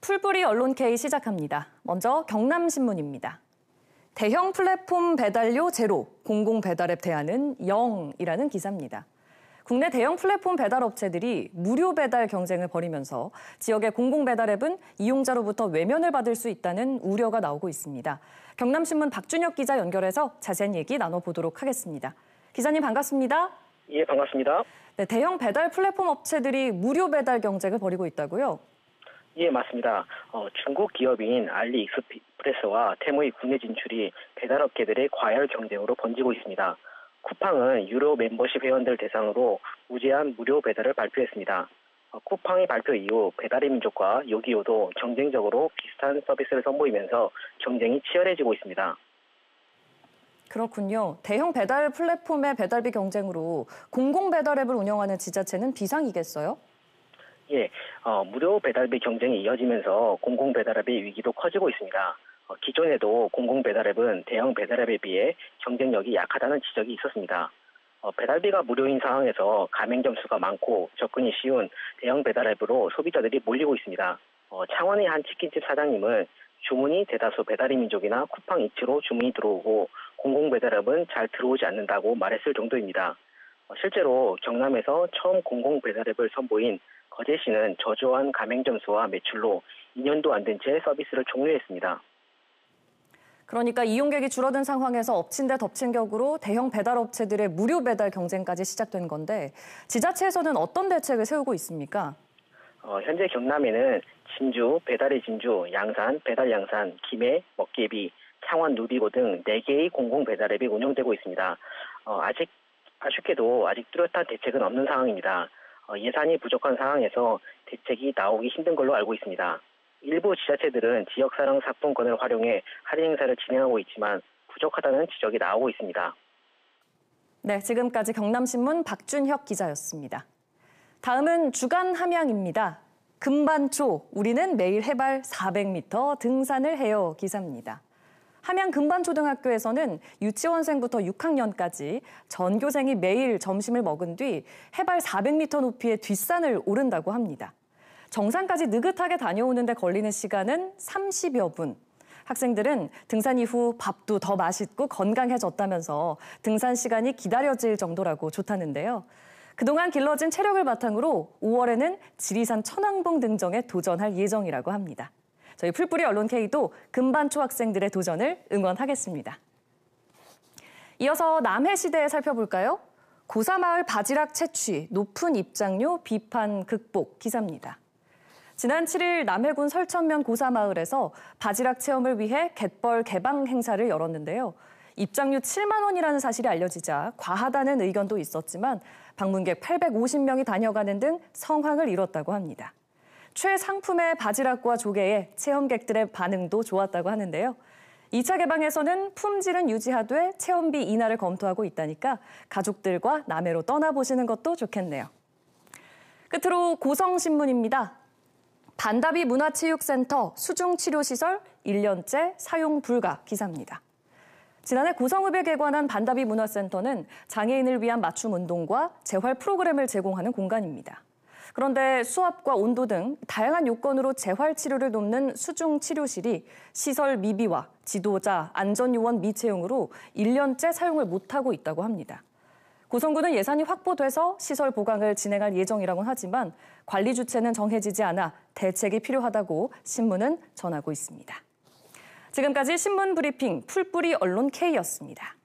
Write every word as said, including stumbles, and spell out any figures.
풀뿌리 언론 K 시작합니다. 먼저 경남신문입니다. 대형 플랫폼 배달료 제로, 공공 배달앱 대안은 영이라는 기사입니다. 국내 대형 플랫폼 배달 업체들이 무료 배달 경쟁을 벌이면서 지역의 공공 배달앱은 이용자로부터 외면을 받을 수 있다는 우려가 나오고 있습니다. 경남신문 박준혁 기자 연결해서 자세한 얘기 나눠보도록 하겠습니다. 기자님 반갑습니다. 예, 반갑습니다. 네, 대형 배달 플랫폼 업체들이 무료 배달 경쟁을 벌이고 있다고요? 예, 맞습니다. 어, 중국 기업인 알리익스프레스와 테무의 국내 진출이 배달업계들의 과열 경쟁으로 번지고 있습니다. 쿠팡은 유료 멤버십 회원들 대상으로 무제한 무료 배달을 발표했습니다. 어, 쿠팡의 발표 이후 배달의 민족과 요기요도 경쟁적으로 비슷한 서비스를 선보이면서 경쟁이 치열해지고 있습니다. 그렇군요. 대형 배달 플랫폼의 배달비 경쟁으로 공공 배달앱을 운영하는 지자체는 비상이겠어요? 예, 어, 무료 배달비 경쟁이 이어지면서 공공 배달앱의 위기도 커지고 있습니다. 어, 기존에도 공공 배달앱은 대형 배달앱에 비해 경쟁력이 약하다는 지적이 있었습니다. 어, 배달비가 무료인 상황에서 가맹점 수가 많고 접근이 쉬운 대형 배달앱으로 소비자들이 몰리고 있습니다. 어, 창원의 한 치킨집 사장님은 주문이 대다수 배달의 민족이나 쿠팡 이츠로 주문이 들어오고 공공 배달앱은 잘 들어오지 않는다고 말했을 정도입니다. 어, 실제로 경남에서 처음 공공 배달앱을 선보인 거제시는 저조한 가맹점 수와 매출로 이 년도 안 된 채 서비스를 종료했습니다. 그러니까 이용객이 줄어든 상황에서 엎친 데 덮친 격으로 대형 배달업체들의 무료 배달 경쟁까지 시작된 건데 지자체에서는 어떤 대책을 세우고 있습니까? 어, 현재 경남에는 진주, 배달의 진주, 양산, 배달 양산, 김해, 먹개비, 창원 누비고 등 네 개의 공공 배달앱이 운영되고 있습니다. 어, 아직 아쉽게도 아직 뚜렷한 대책은 없는 상황입니다. 어, 예산이 부족한 상황에서 대책이 나오기 힘든 걸로 알고 있습니다. 일부 지자체들은 지역사랑 상품권을 활용해 할인 행사를 진행하고 있지만 부족하다는 지적이 나오고 있습니다. 네, 지금까지 경남신문 박준혁 기자였습니다. 다음은 주간 함양입니다. 금반초, 우리는 매일 해발 사백 미터 등산을 해요 기사입니다. 함양 금반초등학교에서는 유치원생부터 육 학년까지 전교생이 매일 점심을 먹은 뒤 해발 사백 미터 높이의 뒷산을 오른다고 합니다. 정상까지 느긋하게 다녀오는데 걸리는 시간은 삼십여 분. 학생들은 등산 이후 밥도 더 맛있고 건강해졌다면서 등산 시간이 기다려질 정도라고 좋다는데요. 그동안 길러진 체력을 바탕으로 오월에는 지리산 천왕봉 등정에 도전할 예정이라고 합니다. 저희 풀뿌리 언론 K도 금반초 학생들의 도전을 응원하겠습니다. 이어서 남해시대 살펴볼까요? 고사마을 바지락 채취, 높은 입장료 비판 극복 기사입니다. 지난 칠 일 남해군 설천면 고사마을에서 바지락 체험을 위해 갯벌 개방 행사를 열었는데요. 입장료 칠만 원이라는 사실이 알려지자 과하다는 의견도 있었지만 방문객 팔백오십 명이 다녀가는 등 성황을 이뤘다고 합니다. 최상품의 바지락과 조개에 체험객들의 반응도 좋았다고 하는데요. 이 차 개방에서는 품질은 유지하되 체험비 인하를 검토하고 있다니까 가족들과 남해로 떠나보시는 것도 좋겠네요. 끝으로 고성신문입니다. 반다비 문화체육센터 수중치료시설 일 년째 사용 불가 기사입니다. 지난해 고성읍에 개관한 반다비 문화센터는 장애인을 위한 맞춤 운동과 재활 프로그램을 제공하는 공간입니다. 그런데 수압과 온도 등 다양한 요건으로 재활 치료를 돕는 수중 치료실이 시설 미비와 지도자, 안전요원 미채용으로 일 년째 사용을 못하고 있다고 합니다. 고성군은 예산이 확보돼서 시설 보강을 진행할 예정이라고 하지만 관리 주체는 정해지지 않아 대책이 필요하다고 신문은 전하고 있습니다. 지금까지 신문 브리핑 풀뿌리 언론 K였습니다.